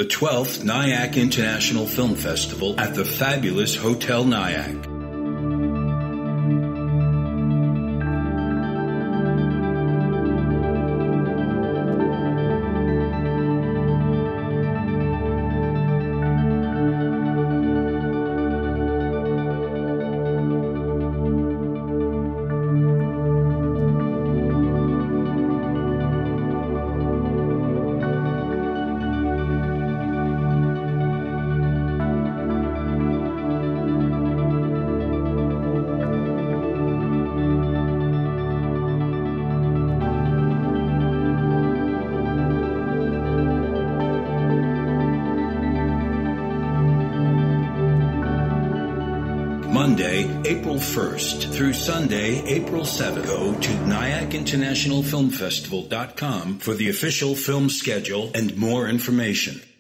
the 12th Nyack International Film Festival at the fabulous Hotel Nyack. Monday, April 1st through Sunday, April 7th. Go to NyackInternationalFilmFestival.com for the official film schedule and more information.